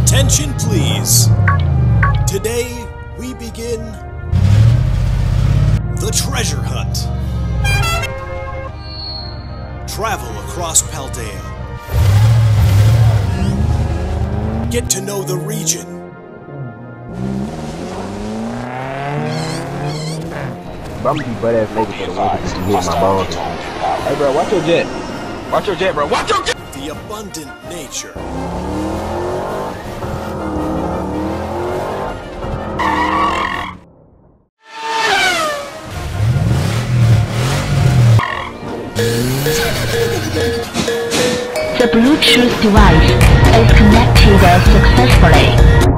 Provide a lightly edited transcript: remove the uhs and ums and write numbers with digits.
Attention please. Today we begin the treasure hunt. Travel across Paldea. Get to know the region. I'm gonna be butt ass naked for the winter because you hit my balls. Hey bro, watch your jet. Watch your jet, bro. Watch your jet! The abundant nature. The Bluetooth device is connected successfully.